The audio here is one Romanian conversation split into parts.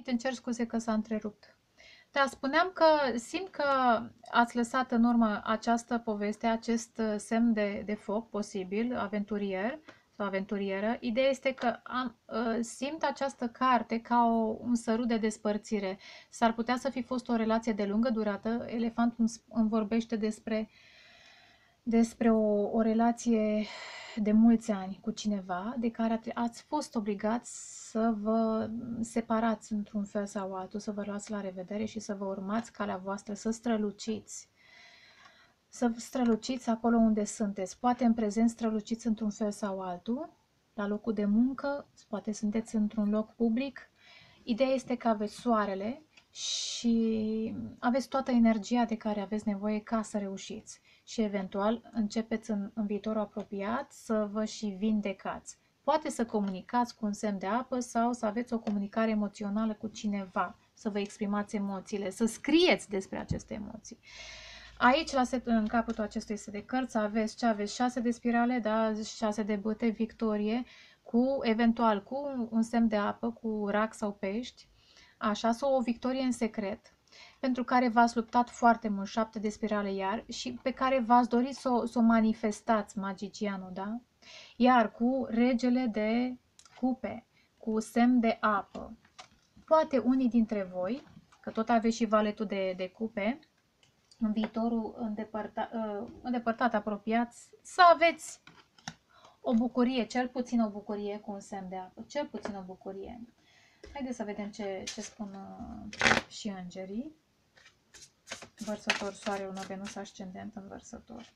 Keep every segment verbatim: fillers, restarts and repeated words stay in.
revenit, îmi cer scuze că s-a întrerupt. Da, spuneam că simt că ați lăsat în urmă această poveste, acest uh, semn de, de foc posibil, aventurier sau aventurieră. Ideea este că am, uh, simt această carte ca o, un sărut de despărțire. S-ar putea să fi fost o relație de lungă durată. Elefantul îmi, îmi vorbește despre, despre o, o relație de mulți ani cu cineva de care ați fost obligați să vă separați într-un fel sau altul, să vă luați la revedere și să vă urmați calea voastră, să străluciți. Să străluciți acolo unde sunteți. Poate în prezent străluciți într-un fel sau altul, la locul de muncă, poate sunteți într-un loc public. Ideea este că aveți soarele și aveți toată energia de care aveți nevoie ca să reușiți. Și eventual începeți în, în viitorul apropiat să vă și vindecați. Poate să comunicați cu un semn de apă sau să aveți o comunicare emoțională cu cineva, să vă exprimați emoțiile, să scrieți despre aceste emoții. Aici, la set, în capătul acestui set de cărți, aveți ce aveți? șase de spirale, da, șase de bâte, victorie, cu, eventual, cu un semn de apă, cu rac sau pești, așa, sau o victorie în secret, pentru care v-ați luptat foarte mult, șapte de spirale iar, și pe care v-ați dorit să o, să o manifestați, magicianul, da? Iar cu regele de cupe, cu semn de apă, poate unii dintre voi, că tot aveți și valetul de, de cupe, în viitorul îndepărtat, îndepărtat, apropiat, să aveți o bucurie, cel puțin o bucurie cu un semn de apă, cel puțin o bucurie. Haideți să vedem ce, ce spun uh, și îngerii. Vărsător, soare, lună, Venus, ascendent în vărsător.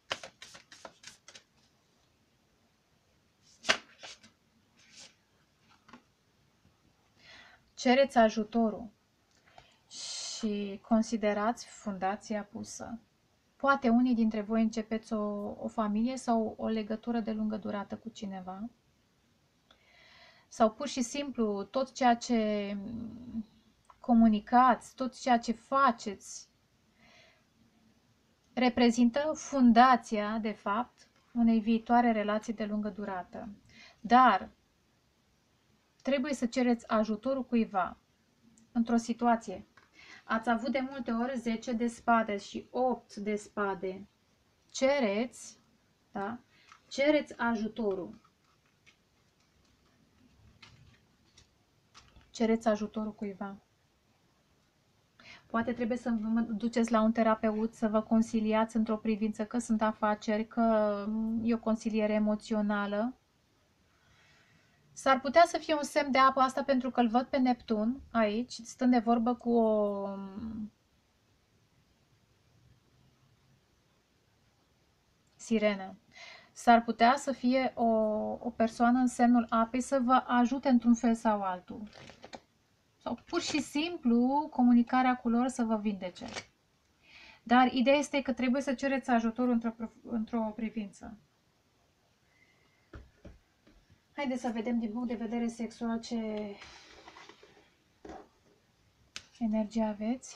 Cereți ajutorul și considerați fundația pusă. Poate unii dintre voi începeți o, o familie sau o legătură de lungă durată cu cineva. Sau pur și simplu tot ceea ce comunicați, tot ceea ce faceți, reprezintă fundația, de fapt, unei viitoare relații de lungă durată. Dar trebuie să cereți ajutorul cuiva într-o situație. Ați avut de multe ori zece de spade și opt de spade. Cereți, da? Cereți ajutorul. Cereți ajutorul cuiva. Poate trebuie să vă duceți la un terapeut, să vă consiliați într-o privință, că sunt afaceri, că e o consiliere emoțională. S-ar putea să fie un semn de apă asta pentru că îl văd pe Neptun aici, stând de vorbă cu o sirenă. S-ar putea să fie o, o persoană în semnul apei să vă ajute într-un fel sau altul. Sau pur și simplu comunicarea cu lor să vă vindece. Dar ideea este că trebuie să cereți ajutorul într-o într-o privință. Haideți să vedem din punct de vedere sexual ce energie aveți.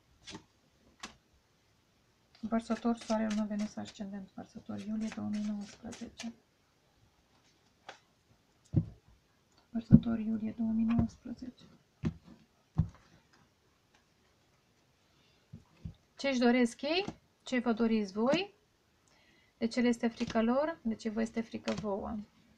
Vărsător, soare, lună, Venus, ascendent, vărsător, iulie două mii nouăsprezece. Vărsător, iulie două mii nouăsprezece. Ce-și doresc ei? Ce vă doriți voi? De ce le este frică lor? De ce vă este frică vouă?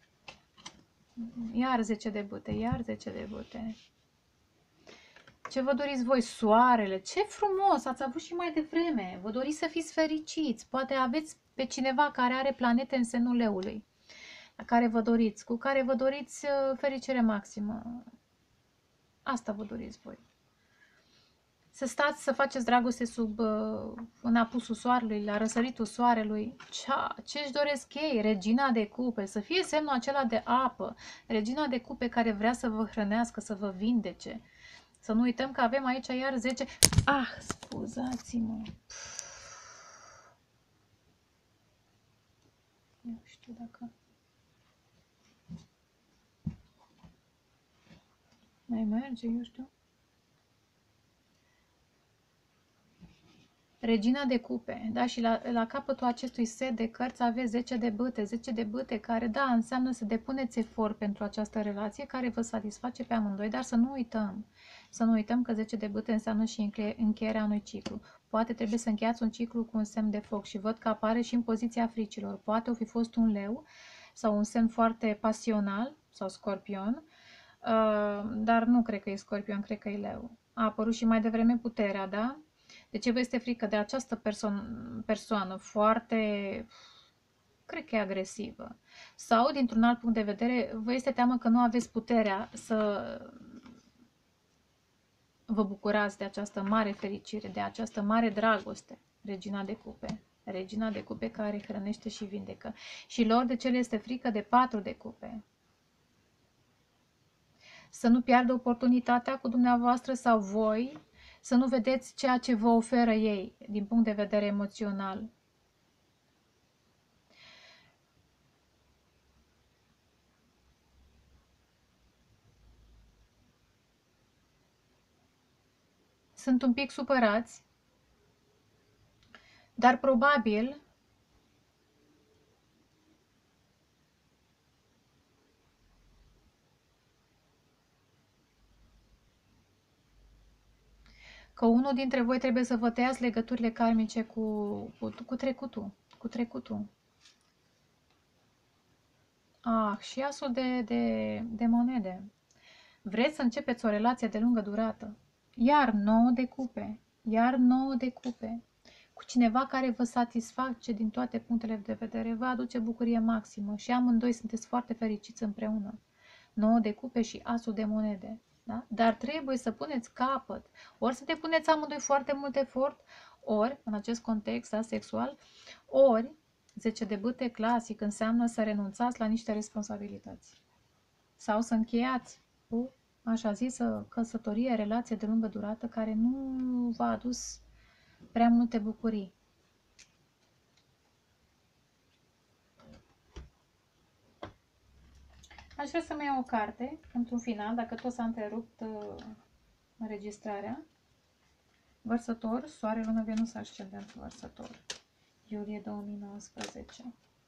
Iar zece de bâte, iar zece de bâte. Ce vă doriți voi? Soarele. Ce frumos! Ați avut și mai devreme. Vă doriți să fiți fericiți. Poate aveți pe cineva care are planete în semnul leului, la care vă doriți, cu care vă doriți fericire maximă. Asta vă doriți voi. Să stați, să faceți dragoste sub, în apusul soarelui, la răsăritul soarelui. Ce-și doresc ei? Regina de cupe. Să fie semnul acela de apă. Regina de cupe care vrea să vă hrănească, să vă vindece. Să nu uităm că avem aici iar zece. Ah, scuzați-mă. Nu știu dacă... mai merge, eu știu. Regina de cupe, da, și la, la capătul acestui set de cărți aveți zece de bâte, zece de bâte care, da, înseamnă să depuneți efort pentru această relație care vă satisface pe amândoi, dar să nu uităm, Să nu uităm că zece de bâte înseamnă și încheierea unui ciclu. Poate trebuie să încheiați un ciclu cu un semn de foc și văd că apare și în poziția fricilor. Poate o fi fost un leu sau un semn foarte pasional sau scorpion, dar nu cred că e scorpion, cred că e leu. A apărut și mai devreme puterea, da? De ce vă este frică de această perso persoană foarte, cred că e agresivă? Sau, dintr-un alt punct de vedere, vă este teamă că nu aveți puterea să vă bucurați de această mare fericire, de această mare dragoste, regina de cupe. Regina de cupe care hrănește și vindecă. Și lor de ce le este frică de patru de cupe? Să nu piardă oportunitatea cu dumneavoastră sau voi să nu vedeți ceea ce vă oferă ei din punct de vedere emoțional. Sunt un pic supărați, dar probabil că unul dintre voi trebuie să vă tăiați legăturile karmice cu, cu, cu trecutul. Cu trecutul. Ah, și asul de, de, de monede. Vreți să începeți o relație de lungă durată. Iar nouă de cupe. Iar nouă de cupe. Cu cineva care vă satisface din toate punctele de vedere, vă aduce bucurie maximă și amândoi sunteți foarte fericiți împreună. Nouă de cupe și asul de monede. Da? Dar trebuie să puneți capăt. Ori să te puneți amândoi foarte mult efort, ori, în acest context da, sexual, ori, zece de bâte clasic înseamnă să renunțați la niște responsabilități. Sau să încheiați cu așa zisă căsătorie, relație de lungă durată care nu v-a adus prea multe bucurii. Aș vrea să-mi iau o carte, într-un final, dacă tot s-a întrerupt uh, înregistrarea. Vărsător, Soare, Lună, Venus, Ascendent, Vărsător. Iulie două mii nouăsprezece.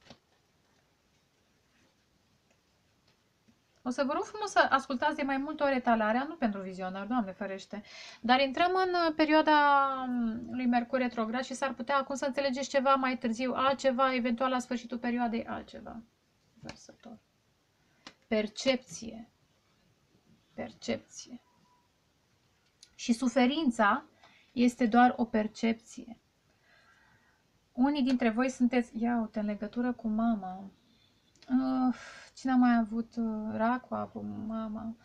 O să vă rog frumos să ascultați de mai multe ori etalarea, nu pentru vizionar, Doamne ferește, dar intrăm în perioada lui Mercur retrograd și s-ar putea acum să înțelegeți ceva mai târziu, altceva, eventual la sfârșitul perioadei, altceva. Vărsător. Percepție. Percepție. Și suferința este doar o percepție. Unii dintre voi sunteți, ia uite, în legătură cu mama. Uh, cine a mai avut uh, Racua cu mama?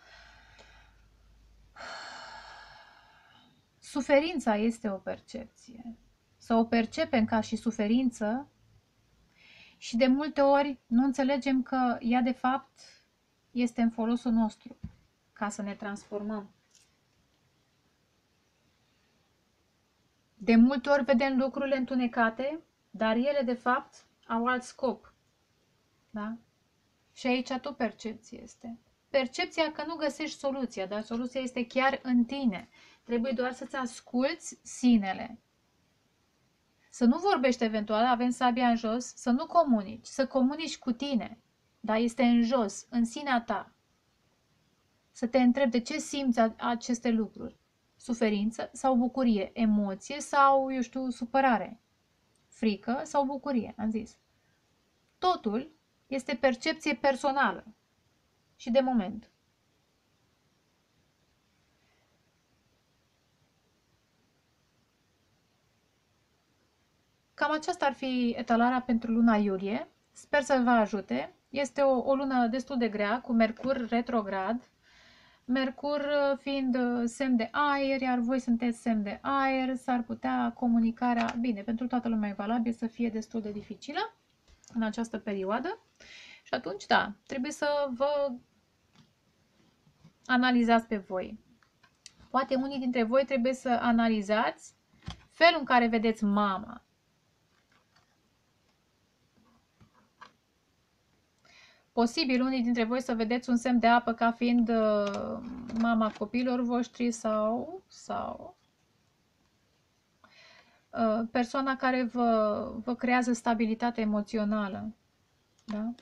Suferința este o percepție. Să o percepem ca și suferință și de multe ori nu înțelegem că ea de fapt este în folosul nostru ca să ne transformăm. De multe ori vedem lucrurile întunecate, dar ele de fapt au alt scop. Da? Și aici tu percepție este. Percepția că nu găsești soluția, dar soluția este chiar în tine. Trebuie doar să-ți asculți sinele. Să nu vorbești eventual, avem sabia în jos, să nu comunici, să comunici cu tine. Dar este în jos, în sinea ta. Să te întrebi de ce simți aceste lucruri. Suferință sau bucurie, emoție sau, eu știu, supărare, frică sau bucurie, am zis. Totul este percepție personală și de moment. Cam aceasta ar fi etalarea pentru luna iulie. Sper să vă ajute. Este o, o lună destul de grea, cu Mercur retrograd. Mercur fiind semn de aer, iar voi sunteți semn de aer, s-ar putea comunicarea, bine, pentru toată lumea e valabil, să fie destul de dificilă în această perioadă. Și atunci, da, trebuie să vă analizați pe voi. Poate unii dintre voi trebuie să analizați felul în care vedeți mama. Posibil unii dintre voi să vedeți un semn de apă ca fiind uh, mama copiilor voștri sau, sau uh, persoana care vă, vă creează stabilitate emoțională. Da?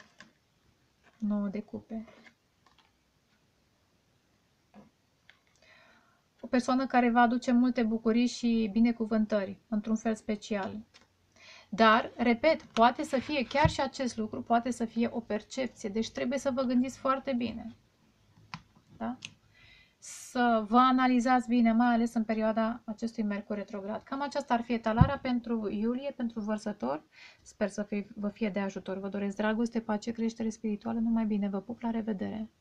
nouă de cupe. o persoană care va aduce multe bucurii și binecuvântări, într-un fel special. Dar, repet, poate să fie chiar și acest lucru, poate să fie o percepție, deci trebuie să vă gândiți foarte bine. Da? Să vă analizați bine, mai ales în perioada acestui Mercur retrograd. Cam aceasta ar fi etalarea pentru iulie, pentru Vărsători. Sper să fie, vă fie de ajutor. Vă doresc dragoste, pace, creștere spirituală, numai bine. Vă pup, la revedere!